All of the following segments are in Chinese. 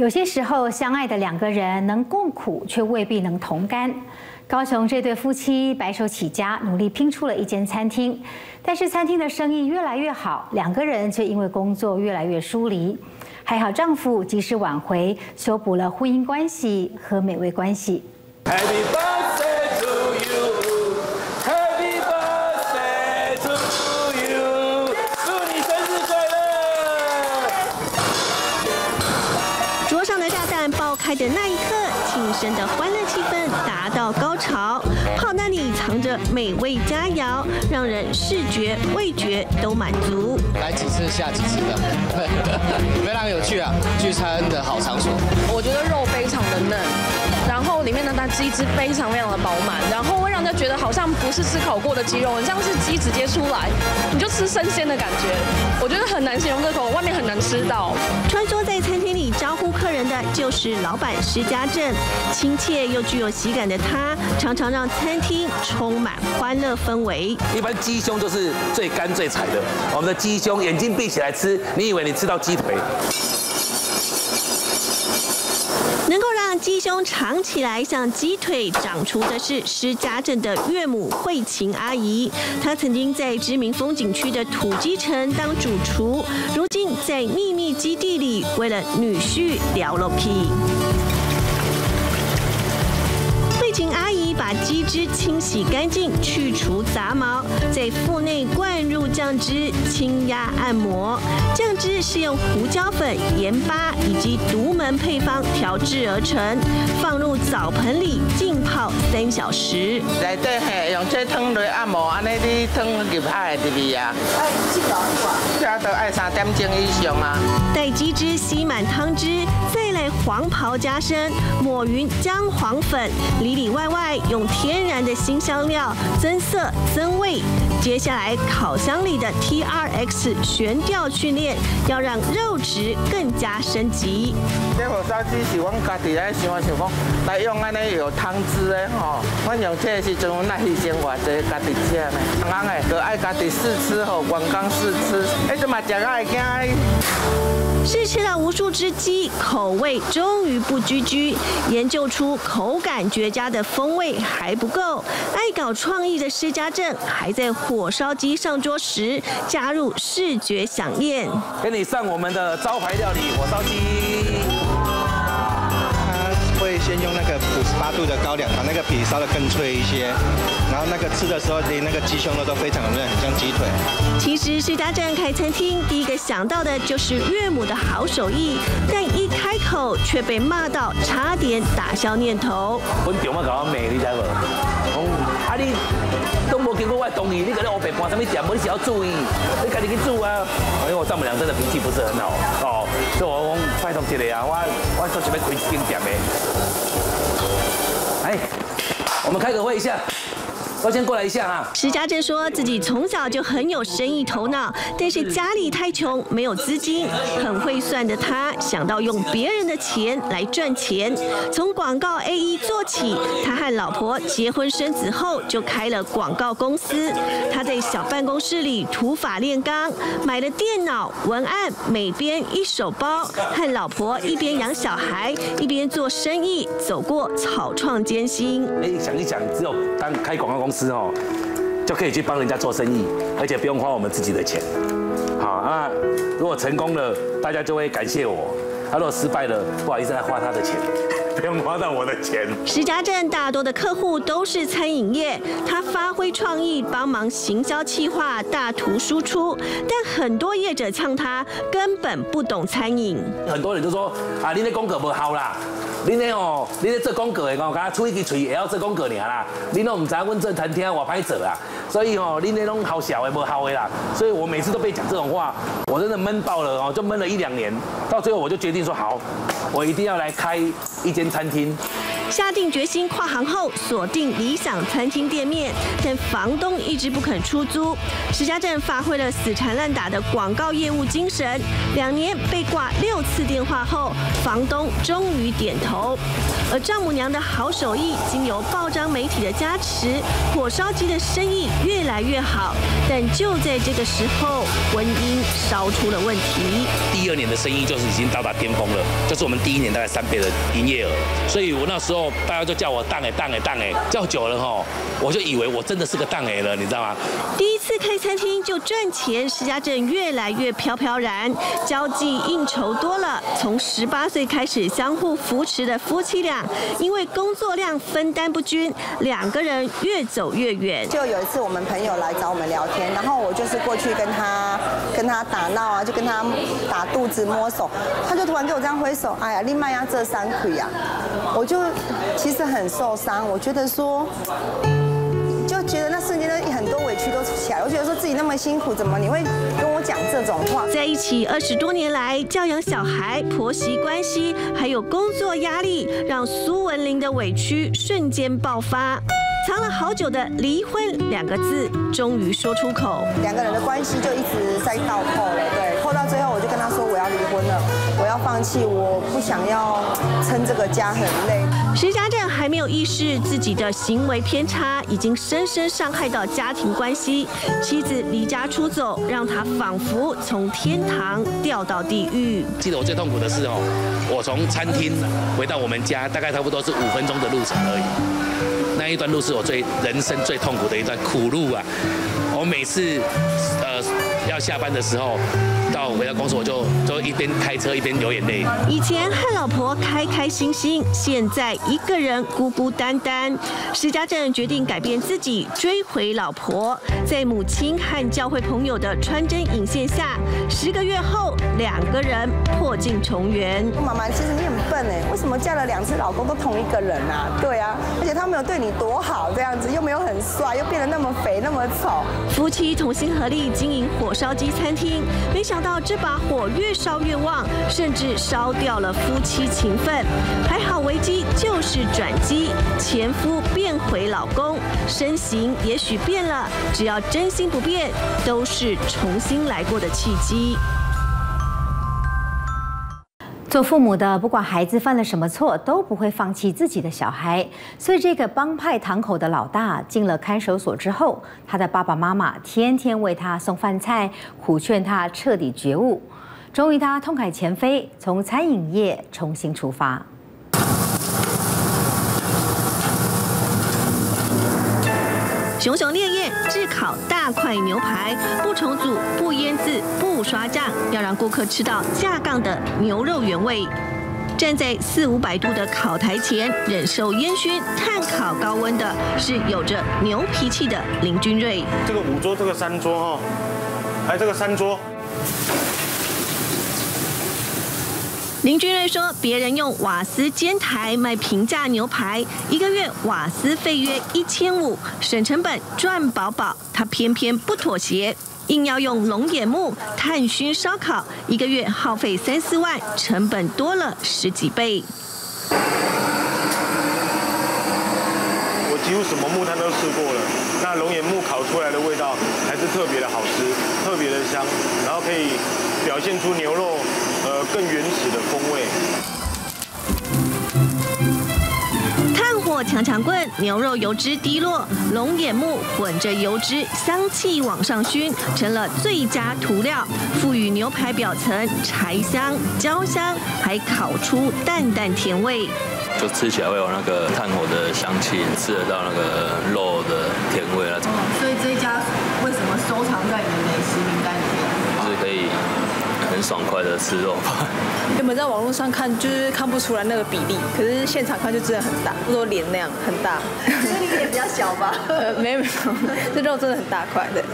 有些时候，相爱的两个人能共苦，却未必能同甘。高雄这对夫妻白手起家，努力拼出了一间餐厅，但是餐厅的生意越来越好，两个人却因为工作越来越疏离。还好丈夫及时挽回，修补了婚姻关系和美味关系。 Happy birthday to you, Happy birthday to you， 祝你生日快乐！ 桌上的炸弹爆开的那一刻，庆生的欢乐气氛达到高潮。炮弹里藏着美味佳肴，让人视觉、味觉都满足。 来几次下几次的，非常有趣啊！聚餐的好场所。 我觉得肉非常的嫩，然后里面的那鸡汁非常的饱满，然后会让人家觉得好像不是吃烤过的鸡肉，很像是鸡直接出来，你就吃生鲜的感觉。我觉得很难形容这口，外面很难吃到。 穿梭在餐厅里招呼客人的就是老板施家正，亲切又具有喜感的他，常常让餐厅充满欢乐氛围。 一般鸡胸就是最干最柴的，我们的鸡胸眼睛闭起来吃，你以为你吃到鸡腿。 能够让鸡胸长起来像鸡腿，长出的是施家正的岳母慧琴阿姨。她曾经在知名风景区的土鸡城当主厨，如今在秘密基地里为了女婿撩了皮。慧琴阿姨把鸡汁清洗干净，去除杂毛，在腹内灌入酱汁，轻压按摩。酱汁是用胡椒粉、盐巴以及独门配方调制而成，放入澡盆里浸泡3小时。 内底嘿用这汤来按摩，安尼你汤入海的味啊。哎，这个这都爱3点钟以上啊。 待鸡汁吸满汤汁，再来黄袍加身，抹匀姜黄粉，里里外外用天然的辛香料增色增味。接下来烤箱里的 TRX 悬吊训练，要让肉质更加升级。 这火烧鸡是阮家己来想讲，来用安尼有汤汁的吼，阮用这时阵阮来牺牲偌济家己吃呢。人诶，就爱家己试吃吼，员工试吃，这嘛食到会惊。 试吃了无数只鸡，口味终于不拘拘，研究出口感绝佳的风味还不够。爱搞创意的施家正还在火烧鸡上桌时加入视觉飨宴， 给你上我们的招牌料理火烧鸡。 会先用那个58度的高粱，把那个皮烧得更脆一些，然后那个吃的时候连那个鸡胸肉都非常嫩，很像鸡腿。 其实施家正开餐厅第一个想到的就是岳母的好手艺，但一开口却被骂到差点打消念头。 阮丈妈甲我骂，你知无？讲啊你都无经过我同意，你搁咧黑白搬什么店，无你是要注意，你家己去煮啊。因为我丈母娘真的脾气不是很好哦，所以我讲拜托一下啊，我做想要开一间店的。哎，我们开个会一下。都先过来一下啊！ 施家正说自己从小就很有生意头脑，但是家里太穷，没有资金。很会算的他想到用别人的钱来赚钱，从广告 A1 做起。他和老婆结婚生子后就开了广告公司。他在小办公室里土法炼钢，买了电脑、文案、美编一手包，和老婆一边养小孩一边做生意，走过草创艰辛。 想一想，只有当开广告公司哦，就可以去帮人家做生意，而且不用花我们自己的钱。好啊，如果成功了，大家就会感谢我；如果失败了，不好意思，来花他的钱，不用花到我的钱。 施家正大多的客户都是餐饮业，他发挥创意，帮忙行销企划，大图输出，但很多业者呛他根本不懂餐饮。 很多人就说啊，你的功课不好啦。恁咧哦，恁咧做广告的哦，敢出一支嘴也要做广告尔啦。恁拢唔知阮做餐厅偌歹做啊，所以哦，恁咧拢好小的无好的啦。所以我每次都被讲这种话，我真的闷爆了哦，就闷了1-2年。到最后我就决定说好，我一定要来开一间餐厅， 下定决心跨行后，锁定理想餐厅店面，但房东一直不肯出租。石家镇发挥了死缠烂打的广告业务精神，2年被挂6次电话后，房东终于点头。而丈母娘的好手艺，经由报章媒体的加持，火烧鸡的生意越来越好。但就在这个时候，婚姻烧出了问题。 第2年的生意就是已经到达巅峰了，就是我们第1年大概3倍的营业额。所以我那时候大家就叫我档哎，叫久了吼，我就以为我真的是个档哎了，你知道吗？ 第一次开餐厅就赚钱，石家镇越来越飘飘然，交际应酬多了。从18岁开始相互扶持的夫妻俩，因为工作量分担不均，2个人越走越远。 就有一次我们朋友来找我们聊天，然后我就是过去跟他打闹啊，就跟他打肚子摸手，他就突然给我这样挥手，哎呀，你卖呀这3亏啊，我就其实很受伤，我觉得说。就觉得那瞬间的很多委屈都起来，我觉得说自己那么辛苦，怎么你会跟我讲这种话？ 在一起20多年来，教养小孩、婆媳关系，还有工作压力，让苏文玲的委屈瞬间爆发。藏了好久的离婚2个字，终于说出口。 2个人的关系就一直在倒扣了，对，扣到最后我就跟他说我要离婚了，我要放弃，我不想要撑这个家，很累。 石家镇还没有意识自己的行为偏差，已经深深伤害到家庭关系。妻子离家出走，让他仿佛从天堂掉到地狱。 记得我最痛苦的是我从餐厅回到我们家，大概差不多是5分钟的路程而已。那一段路是我人生最痛苦的一段苦路啊！我每次要下班的时候，回到公司我就一边开车一边流眼泪。 以前和老婆开开心心，现在一个人孤孤单单。石家镇决定改变自己，追回老婆。在母亲和教会朋友的穿针引线下，10个月后，2个人破镜重圆。 妈妈，其实你很笨哎，为什么嫁了2次老公都同一个人啊？对啊，而且他没有对你多好，这样子又没有很帅，又变得那么肥那么丑。 夫妻同心合力经营火烧鸡餐厅，没想到这把火越烧越旺，甚至烧掉了夫妻情分。还好危机就是转机，前夫变回老公，身形也许变了，只要真心不变，都是重新来过的契机。 做父母的，不管孩子犯了什么错，都不会放弃自己的小孩。所以，这个帮派堂口的老大进了看守所之后，他的爸爸妈妈天天为他送饭菜，苦劝他彻底觉悟。终于，他痛改前非，从餐饮业重新出发。 熊熊烈焰炙烤大块牛排，不重组、不腌制、不刷酱，要让顾客吃到架杠的牛肉原味。站在400-500度的烤台前，忍受烟熏、炭烤高温的是有着牛脾气的林君瑞。 这个5桌，这个3桌哈，还有这个3桌。 林君瑞说，别人用瓦斯煎台卖平价牛排，1个月瓦斯费约1500，省成本赚饱饱。他偏偏不妥协，硬要用龙眼木炭熏烧烤，1个月耗费3-4万，成本多了10几倍。 我几乎什么木炭都试过了，那龙眼木烤出来的味道还是特别的好吃，特别的香，然后可以表现出牛肉更原始的风味。 炭火强强棍，牛肉油脂滴落，龙眼木混着油脂，香气往上熏，成了最佳涂料，赋予牛排表层柴香、焦香，还烤出淡淡甜味。 就吃起来会有那个炭火的香气，吃得到那个肉的甜味那种。 所以这一家为什么收藏在你的美食名单里面？ 就是可以很爽快的吃肉吧。 原本在网络上看就是看不出来那个比例，可是现场看就真的很大，不说脸那样很大。所以你脸比较小吧？没有，这肉真的很大块的。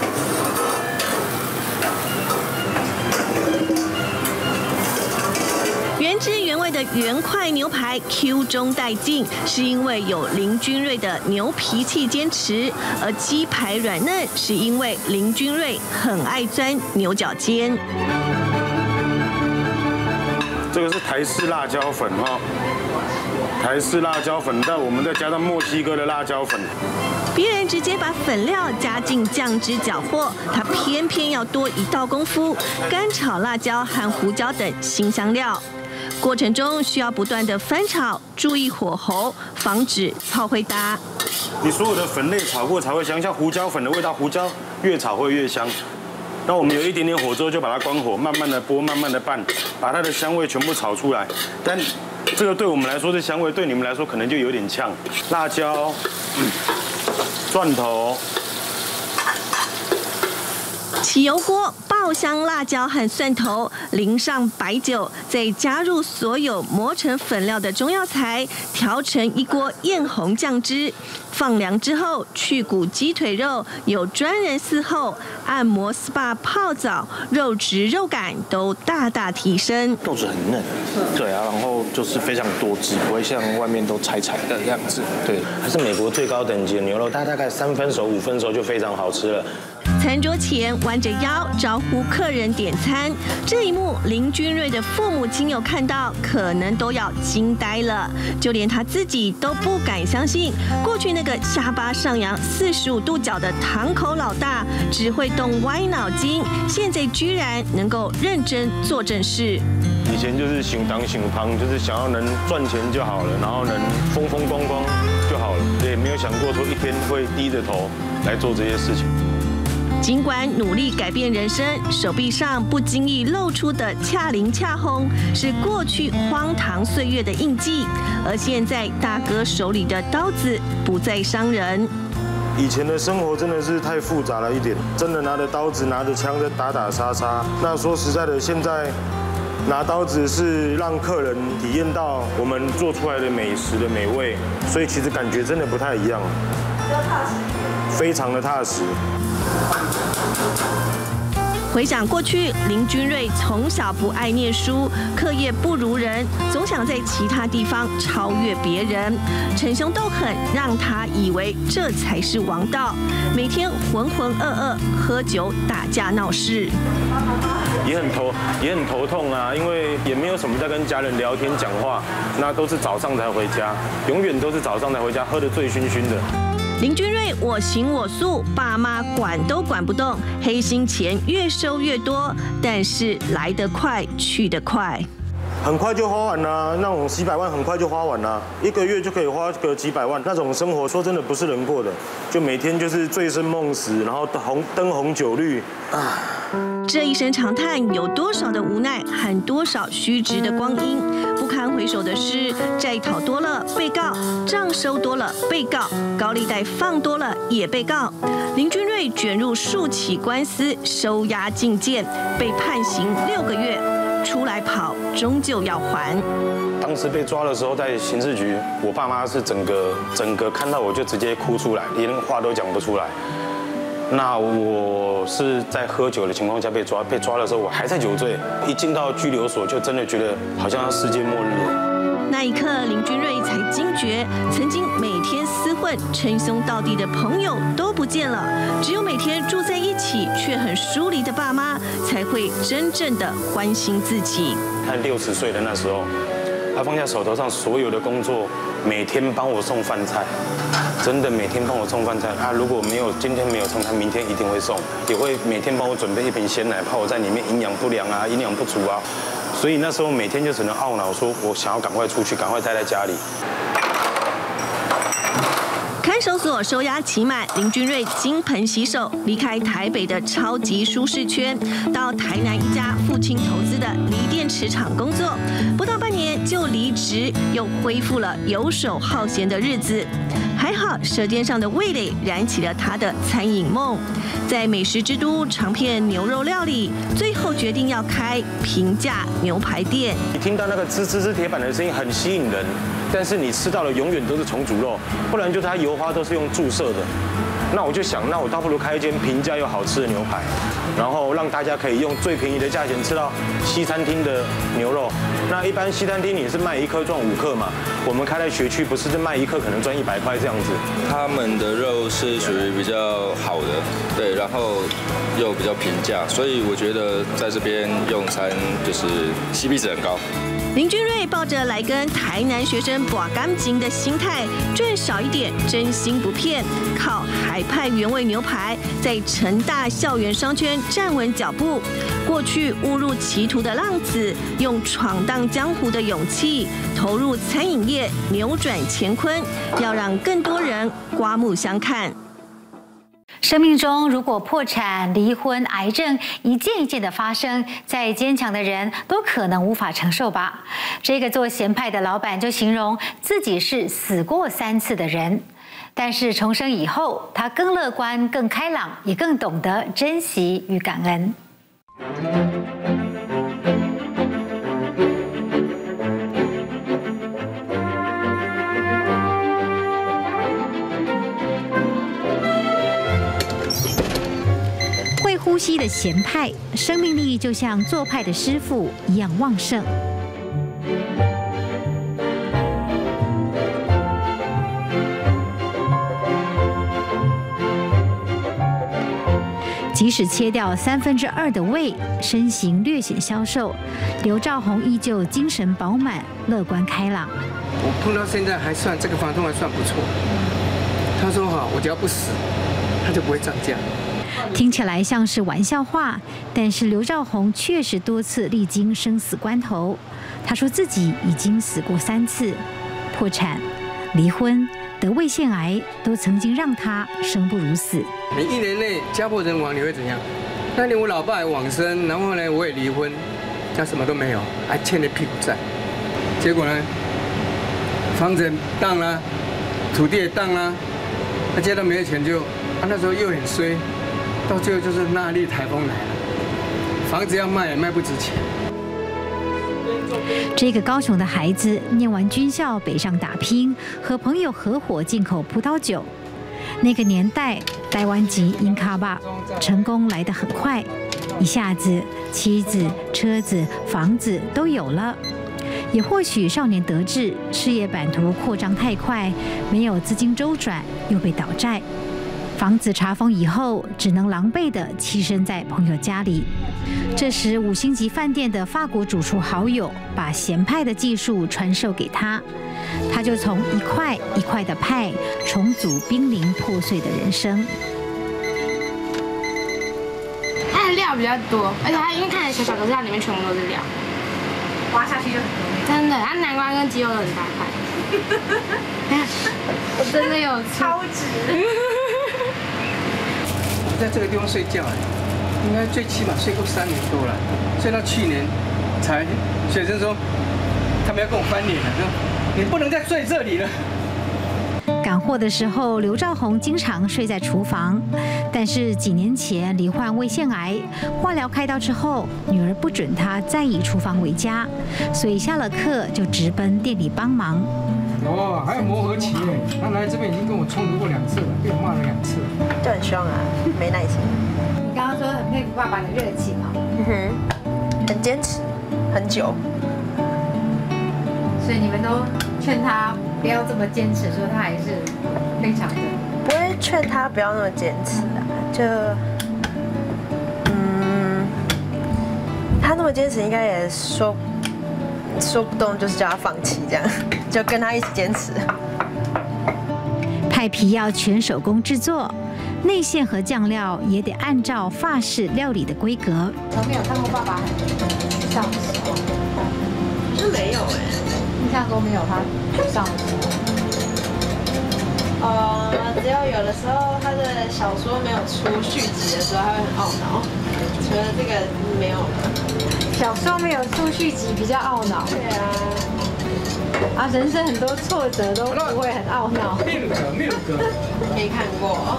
原汁原味的原块牛排 Q 中带劲，是因为有林君瑞的牛脾气坚持；而鸡排软嫩，是因为林君瑞很爱钻牛角尖。 这个是台式辣椒粉哈， 台式辣椒粉，但我们再加上墨西哥的辣椒粉。 别人直接把粉料加进酱汁搅和，他偏偏要多一道功夫，干炒辣椒和胡椒等辛香料。过程中需要不断的翻炒，注意火候，防止炒会搭。 你所有的粉类炒过才会香，像胡椒粉的味道，胡椒越炒会越香。那我们有一点点火之后，就把它关火，慢慢的拨，慢慢的拌，把它的香味全部炒出来。但这个对我们来说是香味，对你们来说可能就有点呛。辣椒、蒜头。 起油锅爆香辣椒和蒜头，淋上白酒，再加入所有磨成粉料的中药材，调成一锅艳红酱汁。放凉之后，去骨鸡腿肉有专人伺候，按摩 SPA 泡澡，肉质肉感都大大提升。 豆子很嫩，对啊，然后就是非常多汁，不会像外面都柴柴的样子。对，它是美国最高等级的牛肉，它大概3分熟、5分熟就非常好吃了。 餐桌前弯着腰招呼客人点餐，这一幕林君瑞的父母亲友看到，可能都要惊呆了，就连他自己都不敢相信，过去那个下巴上扬45度角的堂口老大，只会动歪脑筋，现在居然能够认真做正事。 以前就是想当想胖，就是想要能赚钱就好了，然后能风风光光就好了，也没有想过说一天会低着头来做这些事情。 尽管努力改变人生，手臂上不经意露出的恰灵恰红，是过去荒唐岁月的印记。而现在大哥手里的刀子不再伤人。 以前的生活真的是太复杂了一点，真的拿着刀子、拿着枪在打打杀杀。那说实在的，现在拿刀子是让客人体验到我们做出来的美食的美味，所以其实感觉真的不太一样。非常的踏实。 回想过去，林君瑞从小不爱念书，课业不如人，总想在其他地方超越别人。逞凶斗狠让他以为这才是王道，每天浑浑噩噩，喝酒打架闹事。 也很头痛啊，因为也没有什么在跟家人聊天讲话，那都是早上才回家，永远都是早上才回家，喝得醉醺醺的。 林君瑞我行我素，爸妈管都管不动，黑心钱越收越多，但是来得快去得快， 很快就花完了，那种几百万很快就花完了，1个月就可以花个几百万，那种生活说真的不是人过的，就每天就是醉生梦死，然后灯红酒绿啊。 这一声长叹，有多少的无奈和多少虚掷的光阴？不堪回首的是，债讨多了被告，账收多了被告，高利贷放多了也被告。林君瑞卷入数起官司，收押禁见，被判刑6个月，出来跑终究要还。 当时被抓的时候，在刑事局，我爸妈是整个看到我就直接哭出来，连话都讲不出来。那我是在喝酒的情况下被抓的时候，我还在酒醉，一进到拘留所就真的觉得好像世界末日了。 那一刻，林君瑞才惊觉，曾经每天厮混、称兄道弟的朋友都不见了，只有每天住在一起却很疏离的爸妈，才会真正的关心自己。 他60岁的那时候，他放下手头上所有的工作，每天帮我送饭菜。真的每天帮我送饭菜啊！如果今天没有送，他明天一定会送，也会每天帮我准备一瓶鲜奶，怕我在里面营养不良啊、营养不足啊。所以那时候每天就只能懊恼，说我想要赶快出去，赶快待在家里。 看守所收押期满，林君瑞金盆洗手，离开台北的超级舒适圈，到台南一家父亲投资的锂电池厂工作，不到半年就离职，又恢复了游手好闲的日子。还好，舌尖上的味蕾燃起了他的餐饮梦，在美食之都尝遍牛肉料理，最后决定要开平价牛排店。 你听到那个吱吱吱铁板的声音很吸引人，但是你吃到的永远都是重组肉，不然就是它油花都是用注射的。那我就想，那我倒不如开一间平价又好吃的牛排，然后让大家可以用最便宜的价钱吃到西餐厅的牛肉。那一般西餐厅你是卖1颗赚5克嘛，我们开在学区不是卖1克可能赚100块这样子。 他们的肉是属于比较好的，对，然后又比较平价，所以我觉得在这边用餐就是CP值很高。 林君瑞抱着来跟台南学生把干净的心态，赚少一点，真心不骗，靠海派原味牛排在成大校园商圈站稳脚步。过去误入歧途的浪子，用闯荡江湖的勇气，投入餐饮业，扭转乾坤，要让更多人刮目相看。 生命中如果破产、离婚、癌症一件一件的发生，再坚强的人都可能无法承受吧。这个做咸派的老板就形容自己是死过3次的人，但是重生以后，他更乐观、更开朗，也更懂得珍惜与感恩。会呼吸的咸派，生命力就像做派的师傅一样旺盛。即使切掉2/3的胃，身形略显消瘦，刘兆宏依旧精神饱满、乐观开朗。 我碰到现在还算这个房东还算不错，他说哈，我只要不死，他就不会涨价。 听起来像是玩笑话，但是刘兆宏确实多次历经生死关头。他说自己已经死过3次，破产、离婚、得胃腺癌，都曾经让他生不如死。 你1年内家破人亡，你会怎样？那年我老爸也往生，然后呢，我也离婚，他什么都没有，还欠了屁股债。结果呢，房子当了，土地也当了，他借到没有钱就，那时候又很衰。到最后就是那莉台风来了，房子要卖也卖不值钱。 这个高雄的孩子念完军校北上打拼，和朋友合伙进口葡萄酒。那个年代，台湾籍英卡巴成功来得很快，一下子妻子、车子、房子都有了。也或许少年得志，事业版图扩张太快，没有资金周转，又被倒债。房子查封以后，只能狼狈地栖身在朋友家里。这时，5星级饭店的法国主厨好友把咸派的技术传授给他，他就从一块一块的派重组濒临破碎的人生。 它的料比较多，而且它因为看起来小小，可是它里面全部都是料，挖下去就很多。真的，它南瓜跟鸡肉都很大块。我真的有超值。 在这个地方睡觉，应该最起码睡过3年多了，睡到去年才学生说他们要跟我翻脸了，说你不能再睡这里了。 赶货的时候，刘兆宏经常睡在厨房，但是几年前罹患胃腺癌，化疗开刀之后，女儿不准他再以厨房为家，所以下了课就直奔店里帮忙。 哦，还有磨合期耶，他来这边已经跟我冲突过2次了，被我骂了2次， 就很凶啊，没耐心。 你刚刚说很佩服爸爸的热情啊， 很坚持，很久。 所以你们都劝他不要这么坚持，说他还是非常的。 不会劝他不要那么坚持啊，就他那么坚持，应该也说不动，就是叫他放弃这样，就跟他一起坚持。 派皮要全手工制作，内馅和酱料也得按照法式料理的规格。从没有看过爸爸很上手， 是没有哎， 印象中没有他上手。 只有有的时候他的小说没有出续集的时候，他会很懊恼。除了这个没有了。 小说没有出续集比较懊恼。 对啊。 人生很多挫折都不会很懊恼。 没有歌。 没看过。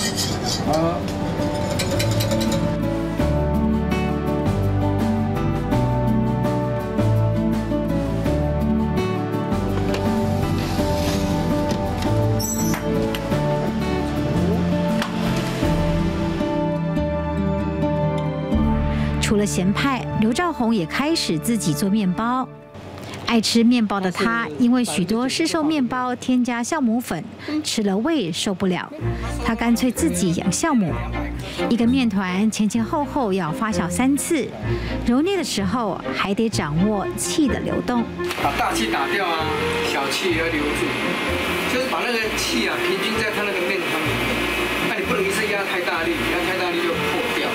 除了咸派，刘兆宏也开始自己做面包。爱吃面包的他，因为许多市售面包添加酵母粉，吃了胃受不了，他干脆自己养酵母。 一个面团前前后后要发酵3次，揉捏的时候还得掌握气的流动。 把大气打掉啊，小气也要留住，就是把那个气啊平均在它那个面团里面。那你不能一次压太大力，压太大力就破掉。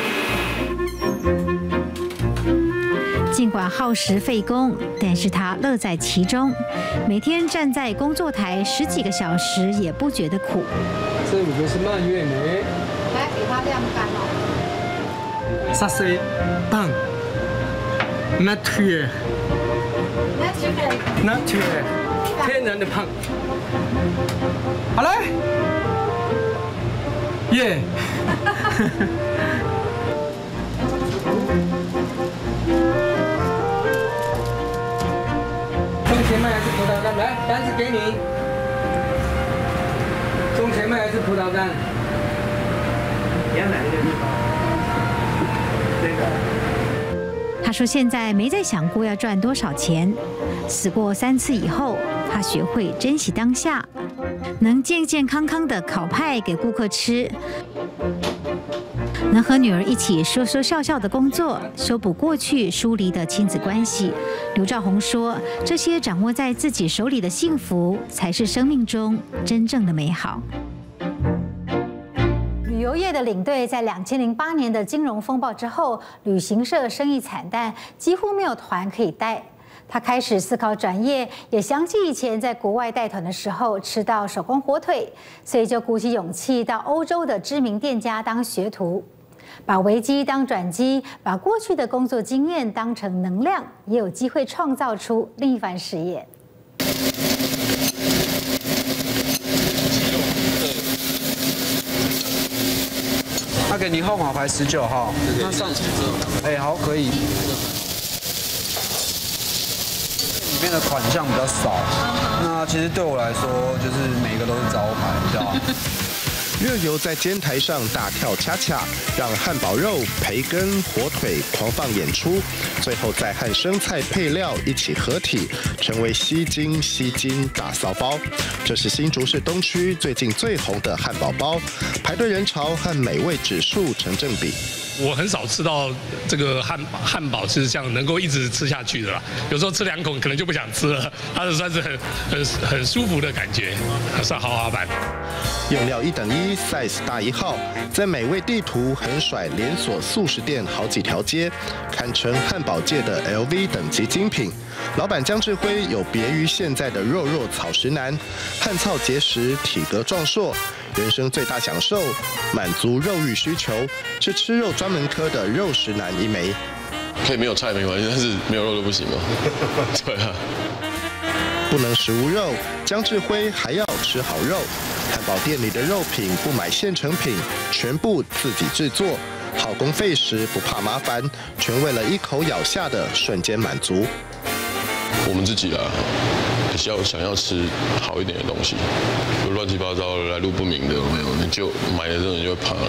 尽管耗时费工，但是他乐在其中。每天站在工作台10几个小时也不觉得苦。 这5个是蔓越莓， 来给它晾干哦。 沙西棒 ，nature， 天然的胖。好嘞，耶！中前麦还是葡萄干？来，单子给你。中前麦还是葡萄干？你要哪一个地方？这个。 他说现在没再想过要赚多少钱，死过3次以后，他学会珍惜当下，能健健康康的烤派给顾客吃。能和女儿一起说说笑笑的工作，修补过去疏离的亲子关系。刘兆宏说，这些掌握在自己手里的幸福，才是生命中真正的美好。旅游业的领队在2008年的金融风暴之后，旅行社生意惨淡，几乎没有团可以带。他开始思考转业，也想起以前在国外带团的时候吃到手工火腿，所以就鼓起勇气到欧洲的知名店家当学徒。把危机当转机，把过去的工作经验当成能量，也有机会创造出另一番事业。 他给你号码牌19号，那上，好，可以。里面的款项比较少，那其实对我来说，就是每个都是招牌，知道吗？ 热油在煎台上大跳恰恰，让汉堡肉、培根、火腿狂放演出，最后再和生菜配料一起合体，成为吸睛大骚包。这是新竹市东区最近最红的汉堡包，排队人潮和美味指数成正比。 我很少吃到这个汉堡是这样能够一直吃下去的啦，有时候吃2口可能就不想吃了，它是算是很舒服的感觉，算豪华版。 用料1等1 ，size 大1号，在美味地图横甩连锁素食店好几条街，堪称汉堡界的 LV 等级精品。老板江志辉有别于现在的肉草食男，汉操结实，体格壮硕。人生最大享受，满足肉欲需求，是吃肉专门科的肉食男一枚。 可以没有菜没关系，但是没有肉都不行哦。对啊， 不能食无肉，江志辉还要吃好肉。汉堡店里的肉品不买现成品，全部自己制作，好工费时不怕麻烦，全为了一口咬下的瞬间满足。 我们自己啊，想要吃好一点的东西，有乱七八糟的来路不明的有没有？你就买了之后你就会怕了。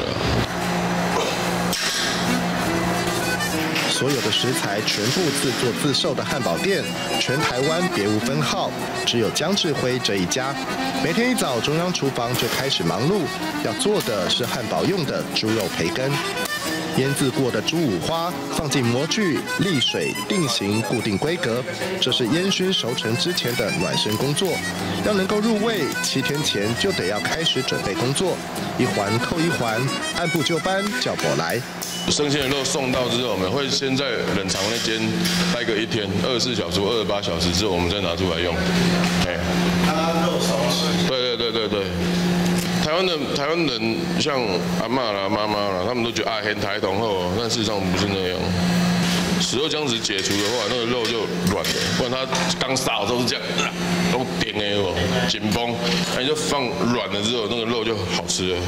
所有的食材全部自作自售的汉堡店，全台湾别无分号，只有江志辉这一家。每天一早，中央厨房就开始忙碌，要做的是汉堡用的猪肉培根。腌制过的猪五花放进模具，沥水定型固定规格，这是烟熏熟成之前的暖身工作。要能够入味，7天前就得要开始准备工作，一环扣一环，按部就班叫过来。 生鲜的肉送到之后，我们会先在冷藏那间待个1天，24小时或28小时之后，我们再拿出来用。肉熟吃。对。台湾人像阿嬷啦、妈妈啦，他们都觉得很台同后，但事实上不是那样。食肉浆子解除的话，那个肉就软的，不然它刚杀的时候是这样，都点的哦，紧绷，那你就放软了之后，那个肉就好吃了。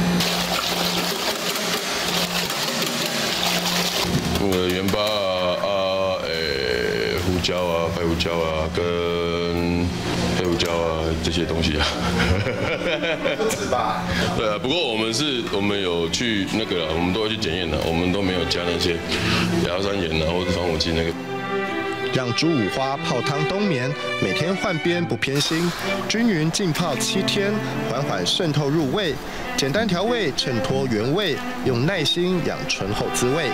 盐巴胡椒啊、白胡椒啊跟黑胡椒啊这些东西啊，是吧？对啊，不过我们有去那个啦，我们都会去检验的，我们都没有加那些亚硝酸盐啊或者防腐剂那个。 让猪五花泡汤冬眠，每天换边不偏心，均匀浸泡7天，缓缓渗透入味。简单调味衬托原味，用耐心养醇厚滋味。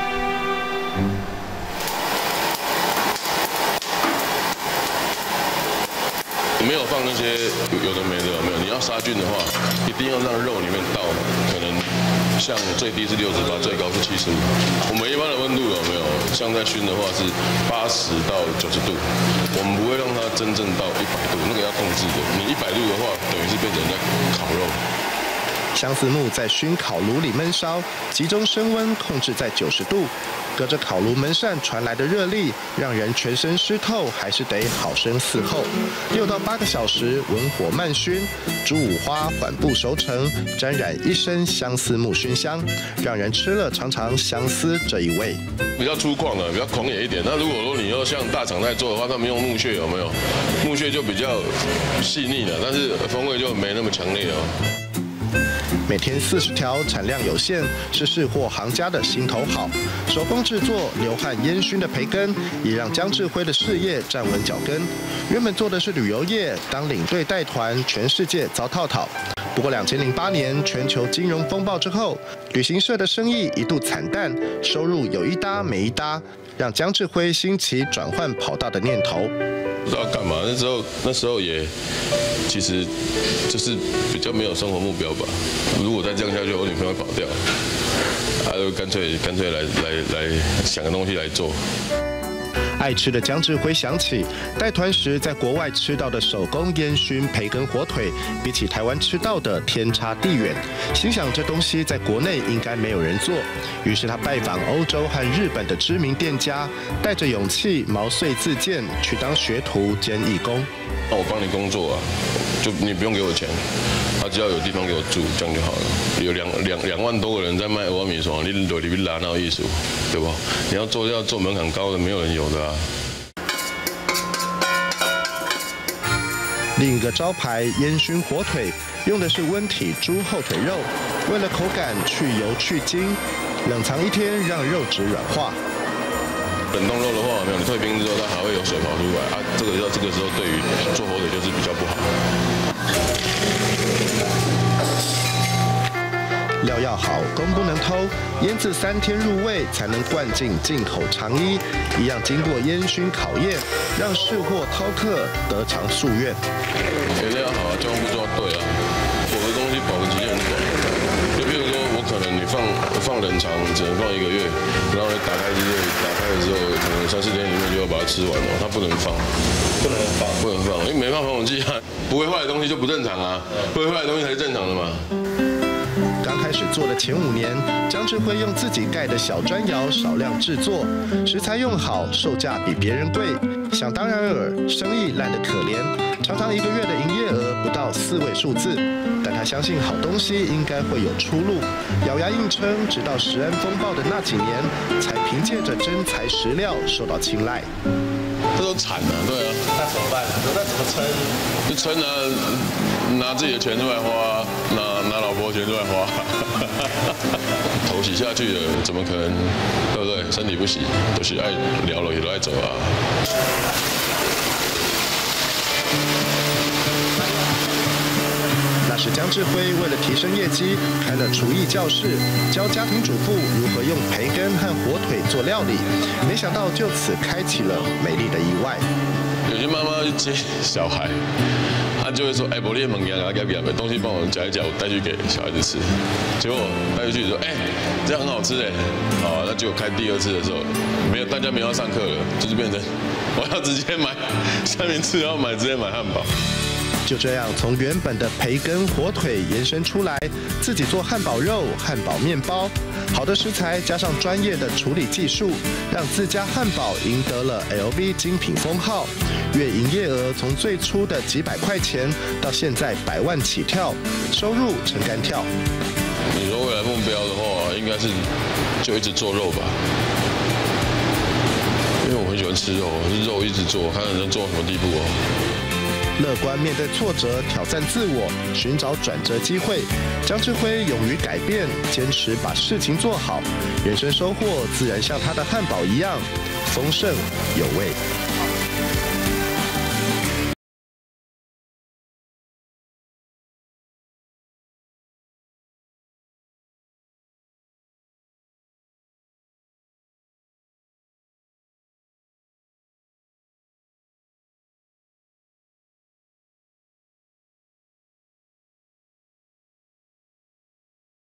没有放那些有的没的，有没有？你要杀菌的话，一定要让肉里面倒，可能像最低是68，最高是75。我们一般的温度有没有？像在熏的话是80到90度，我们不会让它真正到100度，那个要控制的。你100度的话，等于是变成在烤肉。 相思木在熏烤炉里焖烧，集中升温控制在90度，隔着烤炉门扇传来的热力，让人全身湿透，还是得好生伺候。6到8个小时，文火慢熏，猪五花缓步熟成，沾染一身相思木熏香，让人吃了尝尝相思这一味。 比较粗犷的，比较狂野一点。那如果说你要像大厂在做的话，他们用木屑有没有？木屑就比较细腻了，但是风味就没那么强烈哦。 每天40条，产量有限，是市货行家的心头好。手工制作、流汗烟熏的培根，也让江志辉的事业站稳脚跟。原本做的是旅游业，当领队带团，全世界遭套讨。不过2008年全球金融风暴之后，旅行社的生意一度惨淡，收入有一搭没一搭，让江志辉兴起转换跑道的念头。 不知道干嘛，那时候也其实就是比较没有生活目标吧。如果再这样下去，我女朋友会跑掉，就干脆来想个东西来做。 爱吃的江志辉想起带团时在国外吃到的手工烟熏培根火腿，比起台湾吃到的天差地远，心想这东西在国内应该没有人做，于是他拜访欧洲和日本的知名店家，带着勇气毛遂自荐去当学徒兼义工。 那我帮你工作啊，就你不用给我钱，只要有地方给我住，这样就好了。有2万多个人在卖蚵仔米线，你就里面拿到艺术，对吧？你要做门槛高的，没有人有的啊。 另一个招牌烟熏火腿，用的是温体猪后腿肉，为了口感去油去筋，冷藏1天让肉质软化。 冷冻肉的话，没有你退冰之后，它还会有水跑出来啊。这个时候对于做火腿就是比较不好。 料要好，工不能偷，腌制3天入味，才能灌进进口长衣，一样经过烟熏考验，让市货饕客得偿夙愿。 原料好啊，交工步骤对啊，我的东西保质期很短。就比如说，我可能你放冷藏，只能放1个月，然后你打开的时候，可能3、4天里面就要把它吃完了，它不能放，因为没放防腐剂啊，不会坏的东西就不正常啊，不会坏的东西才是正常的嘛。 刚开始做的前5年，江志辉用自己盖的小砖窑少量制作，食材用好，售价比别人贵。想当然尔，生意烂得可怜，常常1个月的营业额不到4位数字。但他相信好东西应该会有出路，咬牙硬撑，直到食安风暴的那几年，才凭借着真材实料受到青睐。 这都惨啊，对啊， 那怎么办？那怎么撑？ 就撑啊，拿自己的钱出来花，拿老婆钱出来花，头洗下去了，怎么可能？对不对？身体不洗，都是爱聊了也都爱走啊。 那是江志辉为了提升业绩，开了厨艺教室，教家庭主妇如何用培根和火腿做料理。没想到就此开启了美丽的意外。 有些妈妈去接小孩，她就会说：“哎，我练猛羊啊，给东西帮我夹一夹，我带去给小孩子吃。”结果带回去说：“哎，这样很好吃哎。”好，那结果开第2次的时候，大家没有要上课了，就是变成我要直接买三明治，要直接买汉堡。 就这样，从原本的培根、火腿延伸出来，自己做汉堡肉、汉堡面包。好的食材加上专业的处理技术，让自家汉堡赢得了 LV 精品封号。月营业额从最初的几百块钱，到现在100万起跳，收入成干跳。 你说未来目标的话，应该是就一直做肉吧。因为我很喜欢吃肉，肉一直做，看能做到什么地步哦。 乐观面对挫折，挑战自我，寻找转折机会。江志辉勇于改变，坚持把事情做好，人生收获自然像他的汉堡一样丰盛有味。